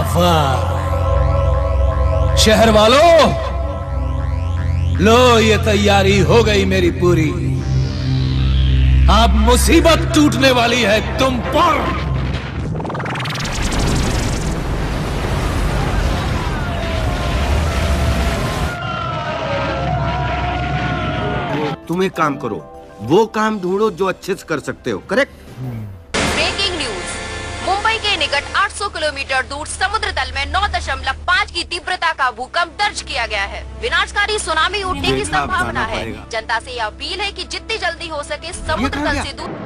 वाह। शहर वालों, लो ये तैयारी हो गई मेरी पूरी। अब मुसीबत टूटने वाली है तुम पर। तुम एक काम करो, वो काम ढूंढो जो अच्छे से कर सकते हो। करेक्ट। Breaking news. मुंबई के निकट 800 किलोमीटर दूर समुद्र तल में 9.5 की तीव्रता का भूकंप दर्ज किया गया है। विनाशकारी सुनामी उठने की संभावना है। जनता से यह अपील है कि जितनी जल्दी हो सके समुद्र तल से दूर।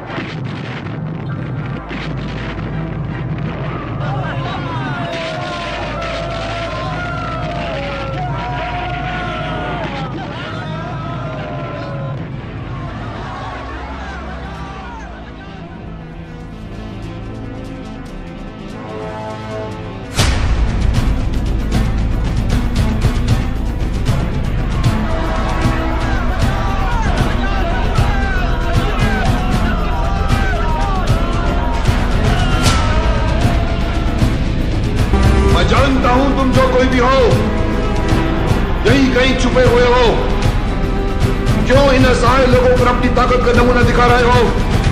जानता हूं तुम जो कोई भी हो, यही कहीं छुपे हुए हो। क्यों इन असहाय लोगों पर अपनी ताकत का नमूना दिखा रहे हो?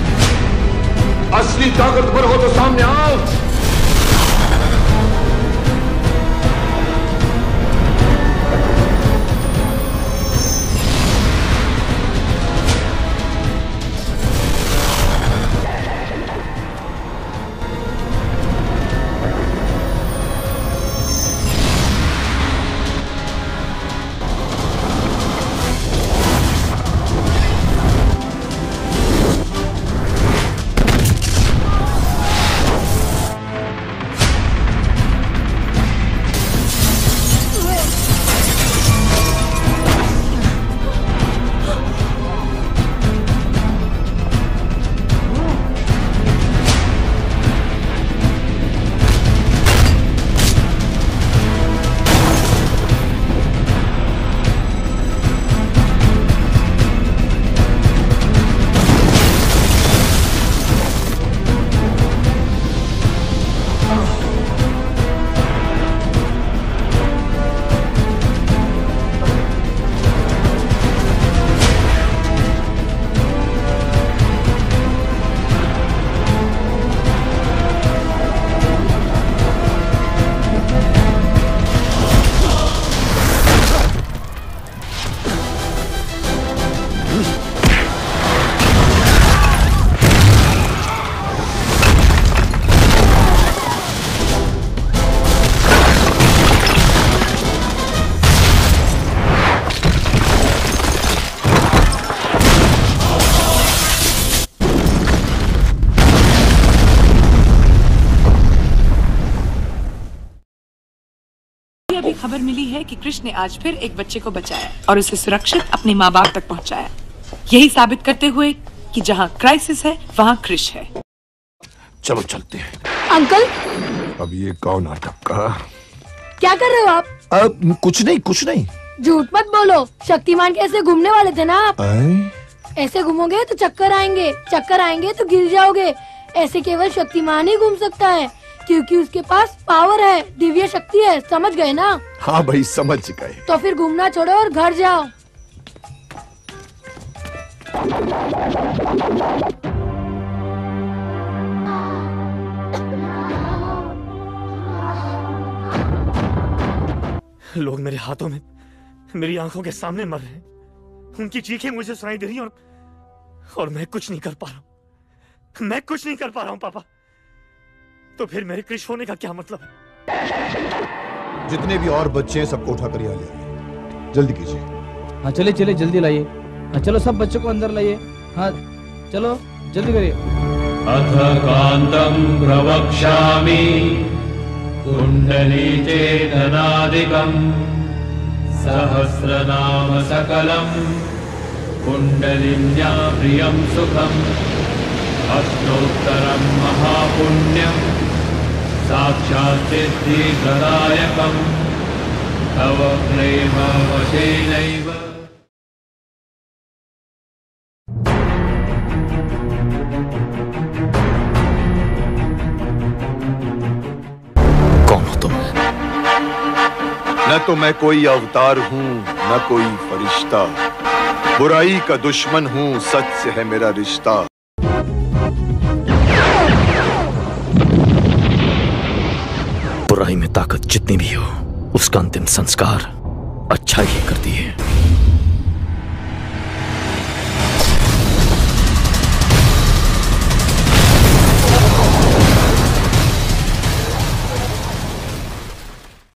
असली ताकतवर हो तो सामने आओ। अभी खबर मिली है कि कृष्ण ने आज फिर एक बच्चे को बचाया और उसे सुरक्षित अपने माँ बाप तक पहुँचाया, यही साबित करते हुए कि जहाँ क्राइसिस है वहाँ कृष है। चलो चलते हैं। अंकल, अब ये कौन नाटक का? क्या कर रहे हो आप? अब कुछ नहीं। झूठ मत बोलो, शक्तिमान के ऐसे घूमने वाले थे ना आप? ऐसे घूमोगे तो चक्कर आएंगे तो गिर जाओगे। ऐसे केवल शक्तिमान ही घूम सकता है, क्योंकि उसके पास पावर है, दिव्य शक्ति है। समझ गए ना? हाँ भाई, समझ गए। तो फिर घूमना छोड़ो और घर जाओ। लोग मेरे हाथों में, मेरी आंखों के सामने मर रहे हैं। उनकी चीखें मुझे सुनाई दे रही हैं और मैं कुछ नहीं कर पा रहा हूं। पापा, तो फिर मेरे कृष होने का क्या मतलब है? जितने भी और बच्चे हैं सबको उठाकर यहाँ ले आइए। जल्दी कीजिए। हाँ चले जल्दी लाइए। हाँ चलो, सब बच्चों को अंदर लाइए। हाँ चलो जल्दी करिए। अथ कांतं प्रवक्ष्यामि कुंडली चेतनादिकं सहस्रनाम सकलं कुंडलिन्या प्रियं सुखम् अष्टोत्तरं महापुण्यं साक्षात् सिद्धिप्रदायकं तव प्रेम वशेनैव। कौन तुम? न तो मैं कोई अवतार हूँ न कोई फरिश्ता, बुराई का दुश्मन हूँ, सच से है मेरा रिश्ता। बुराई में ताकत जितनी भी हो, उसका अंतिम संस्कार अच्छा ही करती है।